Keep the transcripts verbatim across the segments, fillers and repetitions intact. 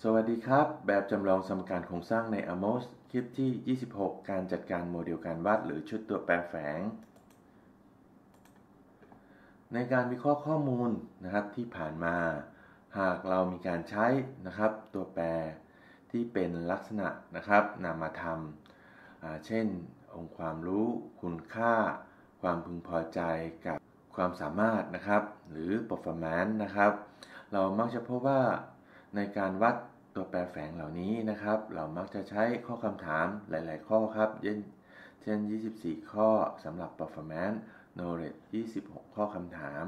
สวัสดีครับแบบจำลองสมการโครงสร้างใน เอ เอ็ม โอ เอส คลิปที่ ยี่สิบหก การจัดการโมเดลการวัดหรือชุดตัวแปรแฝงในการวิเคราะห์ข้อมูลนะครับที่ผ่านมาหากเรามีการใช้นะครับตัวแปรที่เป็นลักษณะนะครับนามธรรมเช่นองค์ความรู้คุณค่าความพึงพอใจกับความสามารถนะครับหรือ performance นะครับเรามักจะพบว่าในการวัดตัวแปรแฝงเหล่านี้นะครับเรามักจะใช้ข้อคำถามหลายๆข้อครับเช่นยี่สิบสี่ข้อสำหรับ performance knowledge ยี่สิบหกข้อคำถาม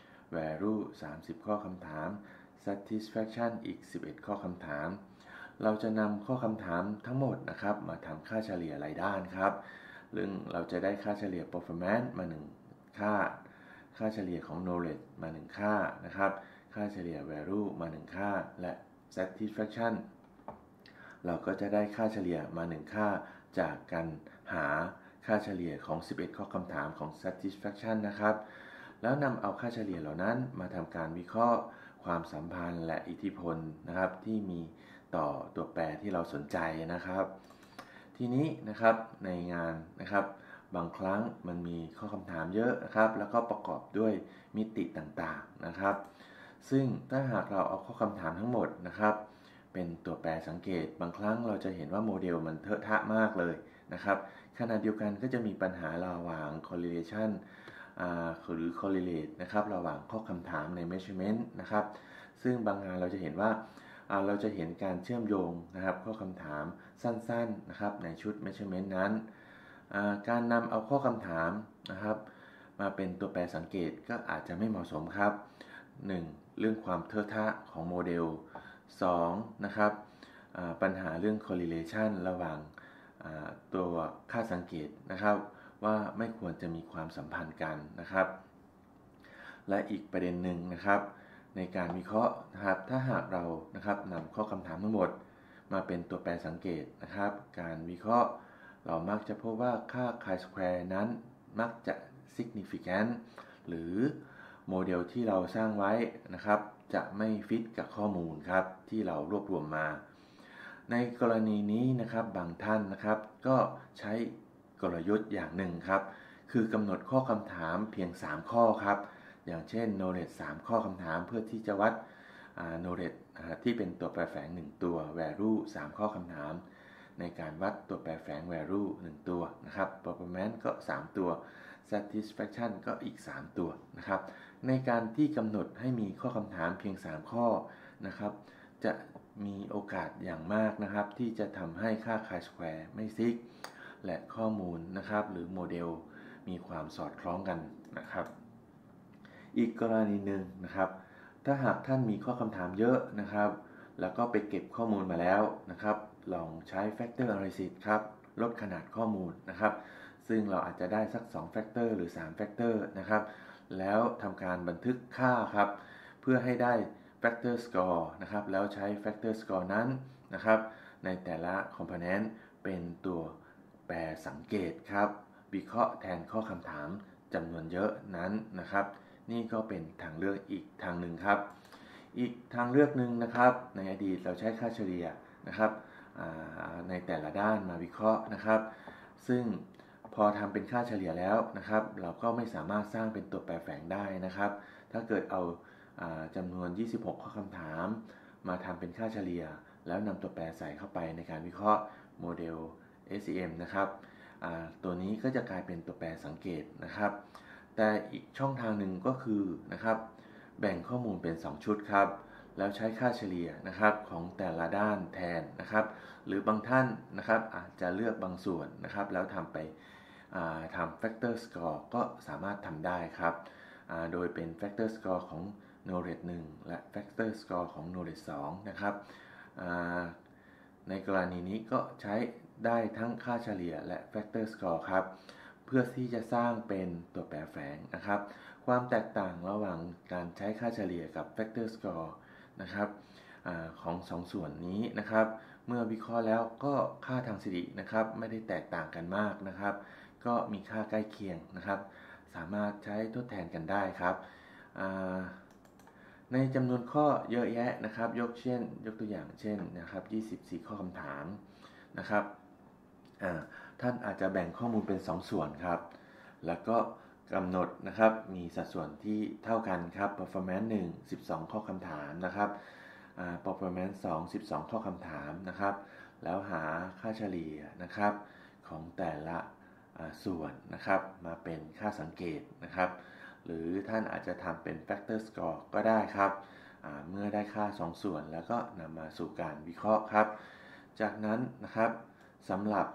value สามสิบข้อคำถาม satisfaction อีกสิบเอ็ดข้อคำถามเราจะนำข้อคำถามทั้งหมดนะครับมาทำค่าเฉลี่ยรายด้านครับซึ่งเราจะได้ค่าเฉลี่ย performance มาหนึ่งค่าค่าเฉลี่ยของ knowledge มาหนึ่งค่านะครับค่าเฉลี่ย value มาหนึ่งค่าและ satisfaction เราก็จะได้ค่าเฉลี่ยมาหนึ่งค่าจากการหาค่าเฉลี่ยของสิบเอ็ดข้อคำถามของ satisfaction นะครับแล้วนำเอาค่าเฉลี่ยเหล่านั้นมาทำการวิเคราะห์ความสัมพันธ์และอิทธิพลนะครับที่มีต่อตัวแปรที่เราสนใจนะครับทีนี้นะครับในงานนะครับบางครั้งมันมีข้อคำถามเยอะนะครับแล้วก็ประกอบด้วยมิติต่างๆนะครับซึ่งถ้าหากเราเอาข้อคำถามทั้งหมดนะครับเป็นตัวแปรสังเกตบางครั้งเราจะเห็นว่าโมเดลมันเทอะทะมากเลยนะครับขณะเดียวกันก็จะมีปัญหาระหว่าง correlation หรือ correlate นะครับระหว่างข้อคำถามใน measurement นะครับซึ่งบางงานเราจะเห็นว่าเราจะเห็นการเชื่อมโยงนะครับข้อคำถามสั้นๆนะครับในชุด measurement นั้นการนำเอาข้อคำถามนะครับมาเป็นตัวแปรสังเกตก็อาจจะไม่เหมาะสมครับ หนึ่ง. เรื่องความเทอะทะของโมเดล สอง. นะครับปัญหาเรื่อง correlation ระหว่างตัวค่าสังเกตนะครับว่าไม่ควรจะมีความสัมพันธ์กันนะครับและอีกประเด็นหนึ่งนะครับในการวิเคราะห์นะครับถ้าหากเรานะครับนำข้อคำถามทั้งหมดมาเป็นตัวแปรสังเกตนะครับการวิเคราะห์เรามักจะพบว่าค่า chi-square นั้นมักจะ significant หรือโมเดลที่เราสร้างไว้นะครับจะไม่ฟิตกับข้อมูลครับที่เรารวบรวมมาในกรณีนี้นะครับบางท่านนะครับก็ใช้กลยุทธ์อย่างหนึ่งครับคือกำหนดข้อคำถามเพียงสามข้อครับอย่างเช่น knowledge สามข้อคำถามเพื่อที่จะวัด knowledge ที่เป็นตัวแปรแฝงหนึ่งตัว value สามข้อคำถามในการวัดตัวแปรแฝง value หนึ่งตัวนะครับ performance ก็สามตัว satisfaction ก็อีกสามตัวนะครับในการที่กำหนดให้มีข้อคำถามเพียงสามข้อนะครับจะมีโอกาสอย่างมากนะครับที่จะทำให้ค่า chi-square ไม่ซิกและข้อมูลนะครับหรือโมเดลมีความสอดคล้องกันนะครับอีกกรณีหนึ่งนะครับถ้าหากท่านมีข้อคำถามเยอะนะครับแล้วก็ไปเก็บข้อมูลมาแล้วนะครับลองใช้ factor analysis ครับลดขนาดข้อมูลนะครับซึ่งเราอาจจะได้สักสอง factor หรือสาม factor นะครับแล้วทำการบันทึกค่าครับเพื่อให้ได้ factor score นะครับแล้วใช้ factor score นั้นนะครับในแต่ละ component เป็นตัวแปรสังเกตครับวิเคราะห์แทนข้อคำถามจำนวนเยอะนั้นนะครับนี่ก็เป็นทางเลือกอีกทางหนึ่งครับอีกทางเลือกหนึ่งนะครับในอดีตเราใช้ค่าเฉลี่ยนะครับในแต่ละด้านมาวิเคราะห์นะครับซึ่งพอทำเป็นค่าเฉลี่ยแล้วนะครับเราก็ไม่สามารถสร้างเป็นตัวแปรแฝงได้นะครับถ้าเกิดเอาจำนวนยี่สิบหกข้อคำถามมาทำเป็นค่าเฉลี่ยแล้วนำตัวแปรใส่เข้าไปในการวิเคราะห์โมเดล เอส ซี เอ็ม นะครับตัวนี้ก็จะกลายเป็นตัวแปรสังเกตนะครับแต่อีกช่องทางหนึ่งก็คือนะครับแบ่งข้อมูลเป็นสองชุดครับแล้วใช้ค่าเฉลี่ยนะครับของแต่ละด้านแทนนะครับหรือบางท่านนะครับอาจจะเลือกบางส่วนนะครับแล้วทำไปทำ factor score ก็สามารถทำได้ครับโดยเป็น factor score ของ knowledge หนึ่งและ factor score ของ knowledge สองนะครับในกรณีนี้ก็ใช้ได้ทั้งค่าเฉลี่ยและ factor score ครับเพื่อที่จะสร้างเป็นตัวแปรแฝงนะครับความแตกต่างระหว่างการใช้ค่าเฉลี่ยกับ factor score นะครับอของสองส่วนนี้นะครับเมื่อวิเคราะห์แล้วก็ค่าทางสิรินะครับไม่ได้แตกต่างกันมากนะครับก็มีค่าใกล้เคียงนะครับสามารถใช้ทดแทนกันได้ครับในจำนวนข้อเยอะแยะนะครับยกเช่นยกตัวอย่างเช่นนะครับยี่สิบสี่ข้อคำถามนะครับท่านอาจจะแบ่งข้อมูลเป็นสองส่วนครับแล้วก็กำหนดนะครับมีสัดส่วนที่เท่ากันครับ performance หนึ่ง สิบสองข้อคำถามนะครับ performance สอง สิบสองข้อคำถามนะครับแล้วหาค่าเฉลี่ยนะครับของแต่ละส่วนนะครับมาเป็นค่าสังเกตนะครับหรือท่านอาจจะทำเป็น factor score ก็ได้ครับเมื่อได้ค่าสองส่วนแล้วก็นำมาสู่การวิเคราะห์ครับจากนั้นนะครับสำหรับ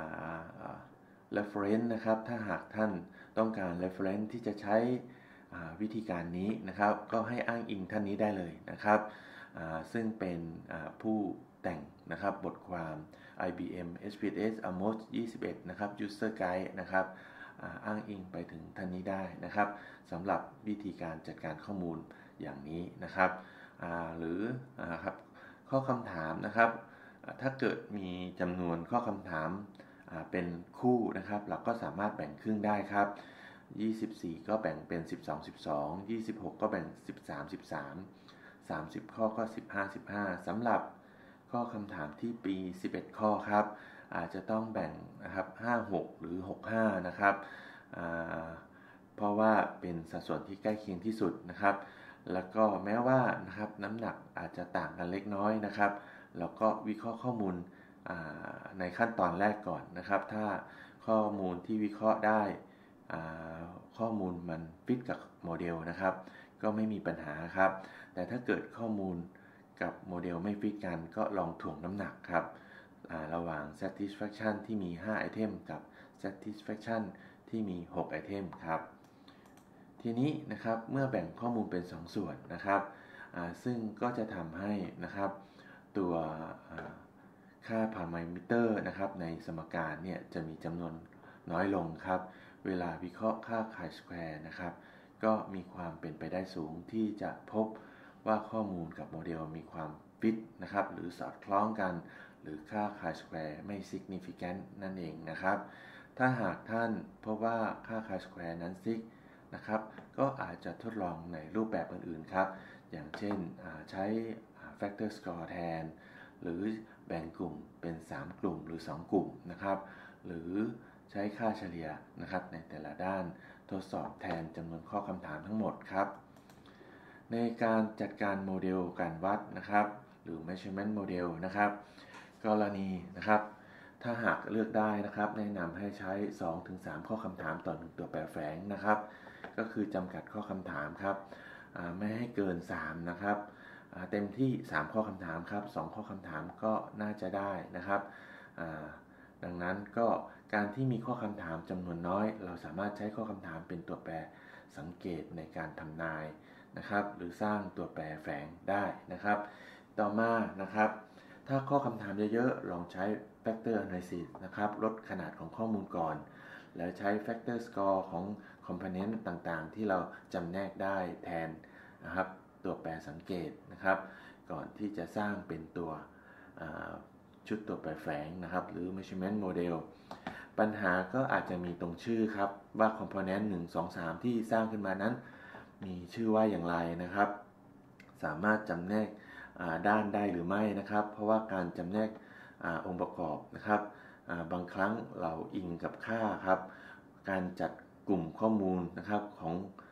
reference นะครับถ้าหากท่านต้องการ reference ที่จะใช้วิธีการนี้นะครับก็ให้อ้างอิงท่านนี้ได้เลยนะครับซึ่งเป็นผู้แต่งนะครับบทความ ไอ บี เอ็ม เอส พี เอส เอ เอ็ม โอ เอส ยี่สิบเอ็ดนะครับ User Guide นะครับอ้างอิงไปถึงท่านนี้ได้นะครับสำหรับวิธีการจัดการข้อมูลอย่างนี้นะครับหรือครับข้อคำถามนะครับถ้าเกิดมีจำนวนข้อคำถามเป็นคู่นะครับเราก็สามารถแบ่งครึ่งได้ครับยี่สิบสี่ก็แบ่งเป็นสิบสอง สิบสอง ยี่สิบหกก็แบ่งสิบสาม สิบสาม สามสิบข้อก็สิบห้า สิบห้าสำหรับข้อคำถามที่ปีสิบเอ็ดข้อครับอาจจะต้องแบ่งนะครับห้า หกหรือหก ห้านะครับเพราะว่าเป็นสัดส่วนที่ใกล้เคียงที่สุดนะครับแล้วก็แม้ว่านะครับน้ำหนักอาจจะต่างกันเล็กน้อยนะครับแล้วก็วิเคราะห์ข้อมูลในขั้นตอนแรกก่อนนะครับถ้าข้อมูลที่วิเคราะห์ได้ข้อมูลมันฟิตกับโมเดลนะครับก็ไม่มีปัญหาครับแต่ถ้าเกิดข้อมูลกับโมเดลไม่ฟิตกันก็ลองถ่วงน้ำหนักครับระหว่าง satisfaction ที่มีห้าไอเทมกับ satisfaction ที่มีหกไอเทมครับทีนี้นะครับเมื่อแบ่งข้อมูลเป็นสองส่วนนะครับซึ่งก็จะทำให้นะครับตัวค่า parameter นะครับในสมการเนี่ยจะมีจำนวนน้อยลงครับเวลาวิเคราะห์ค่า chi-square นะครับก็มีความเป็นไปได้สูงที่จะพบว่าข้อมูลกับโมเดลมีความฟิตนะครับหรือสอดคล้องกันหรือค่า chi-square ไม่ significant นั่นเองนะครับถ้าหากท่านพบว่าค่า chi-square นั้น sig นะครับก็อาจจะทดลองในรูปแบบอื่นๆครับอย่างเช่นใช้ factor score แทนหรือแบ่งกลุ่มเป็นสามกลุ่มหรือสองกลุ่มนะครับหรือใช้ค่าเฉลี่ยนะครับในแต่ละด้านทดสอบแทนจำนวนข้อคำถามทั้งหมดครับในการจัดการโมเดลการวัดนะครับหรือ measurement model นะครับกรณีนะครับถ้าหากเลือกได้นะครับแนะนำให้ใช้ สองถึงสาม ข้อคำถามต่อหนึ่งตัวแปรแฝงนะครับก็คือจำกัดข้อคำถามครับไม่ให้เกินสามนะครับเต็มที่สามข้อคำถามครับสองข้อคำถามก็น่าจะได้นะครับดังนั้นก็การที่มีข้อคำถามจำนวนน้อยเราสามารถใช้ข้อคำถามเป็นตัวแปรสังเกตในการทำนายนะครับหรือสร้างตัวแปรแฝงได้นะครับต่อมานะครับถ้าข้อคำถามเยอะๆลองใช้ factor analysis นะครับลดขนาดของข้อมูลก่อนแล้วใช้ factor score ของ component ต่างๆที่เราจำแนกได้แทนนะครับตัวแปรสังเกตนะครับก่อนที่จะสร้างเป็นตัวชุดตัวแปรแฝงนะครับหรือ measurement model ปัญหาก็อาจจะมีตรงชื่อครับว่า component หนึ่ง สอง สามที่สร้างขึ้นมานั้นมีชื่อว่าอย่างไรนะครับสามารถจำแนกด้านได้หรือไม่นะครับเพราะว่าการจำแนกองค์ประกอบนะครับบางครั้งเราอิงกับค่าครับการจัดกลุ่มข้อมูลนะครับของ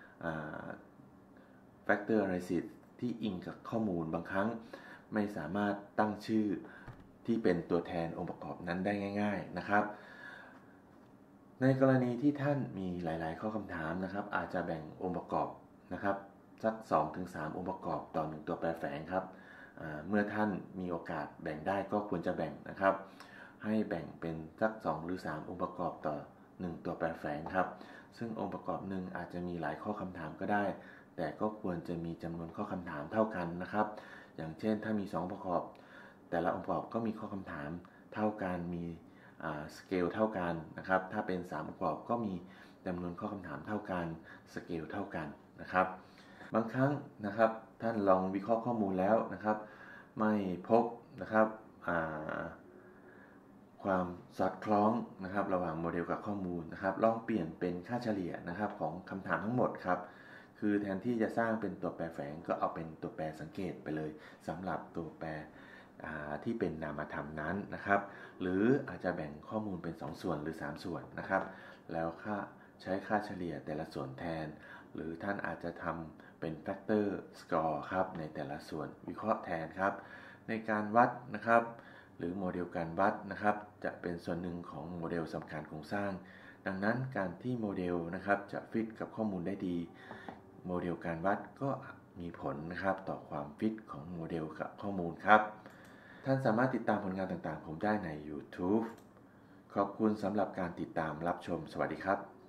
factor analysis ที่อิงกับข้อมูลบางครั้งไม่สามารถตั้งชื่อที่เป็นตัวแทนองค์ประกอบนั้นได้ง่ายๆนะครับในกรณีที่ท่านมีหลายๆข้อคำถามนะครับอาจจะแบ่งองค์ประกอบนะครับสัก สองถึงสาม องค์ประกอบต่อหนึ่งตัวแปรแฝงครับเมื่อท่านมีโอกาสแบ่งได้ก็ควรจะแบ่งนะครับให้แบ่งเป็นสักสองหรือสามองค์ประกอบต่อหนึ่งตัวแปรแฝงครับซึ่งองค์ประกอบหนึ่งอาจจะมีหลายข้อคำถามก็ได้แต่ก็ควรจะมีจำนวนข้อคำถามเท่ากันนะครับอย่างเช่นถ้ามีสององค์ประกอบแต่ละองค์ประกอบก็มีข้อคำถามเท่ากันมีสเกลเท่ากันนะครับถ้าเป็นสามองค์ประกอบก็มีจำนวนข้อคำถามเท่ากันสเกลเท่ากันนะครับบางครั้งนะครับท่านลองวิเคราะห์ข้อมูลแล้วนะครับไม่พบนะครับความสอดคล้องนะครับระหว่างโมเดลกับข้อมูลนะครับลองเปลี่ยนเป็นค่าเฉลี่ยนะครับของคำถามทั้งหมดครับคือแทนที่จะสร้างเป็นตัวแปรแฝงก็เอาเป็นตัวแปรสังเกตไปเลยสำหรับตัวแปรที่เป็นนามธรรมนั้นนะครับหรืออาจจะแบ่งข้อมูลเป็นสองส่วนหรือสามส่วนนะครับแล้วค่าใช้ค่าเฉลี่ยแต่ละส่วนแทนหรือท่านอาจจะทำเป็น factor score ครับในแต่ละส่วนวิเคราะห์แทนครับในการวัดนะครับหรือโมเดลการวัดนะครับจะเป็นส่วนหนึ่งของโมเดลสมการโครงสร้างดังนั้นการที่โมเดลนะครับจะฟิตกับข้อมูลได้ดีโมเดลการวัดก็มีผลนะครับต่อความฟิตของโมเดลกับข้อมูลครับท่านสามารถติดตามผลงานต่างๆผมได้ใน YouTube ขอบคุณสำหรับการติดตามรับชมสวัสดีครับ